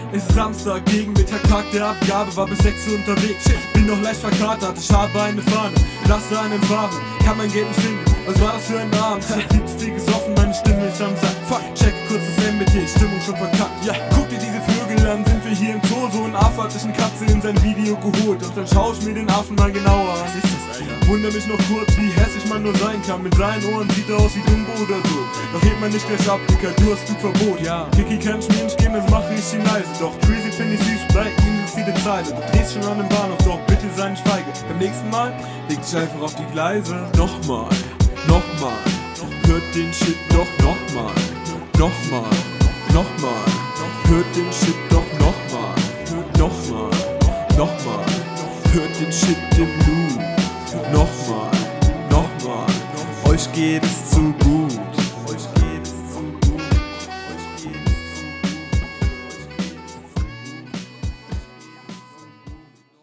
Es ist Samstag, gegen Mittag, Tag der Abgabe, war bis 6 Uhr unterwegs. Bin noch leicht verkatert, ich habe eine Fahne, lasse einen fahren, kann mein Geld nicht finden. Was war das für ein Abend? Ich hab viel zu viel gesoffen, meine Stimme ist am Sack. Fuck, check kurz das MBT, Stimmung schon verkackt. Ja, guck dir diese Vögel an, sind wir hier im Zoo. So ein Affe hat sich eine Katze in sein Video geholt. Und dann schau ich mir den Affen mal genauer an. Was ist das, Alter? Wunder mich noch kurz, wie hässlich man nur sein kann. Mit seinen Ohren sieht er aus wie Dumbo oder so. Doch hebt man nicht gleich ab, Dicker, du hast Flugverbot. Ja, Kiki kann mir nicht gehen, das mache ich ihn leise. Doch Treasy find ich süß, bei ihm ist jede Zeile. Du drehst schon an dem Bahnhof, doch bitte sei nicht feige. Beim nächsten Mal leg dich einfach auf die Gleise. Nochmal, hört den Shit doch nochmal. Nochmal, hört den Shit doch nochmal. Nochmal, hört den Shit im Loop. Nochmal, euch geht es zu gut.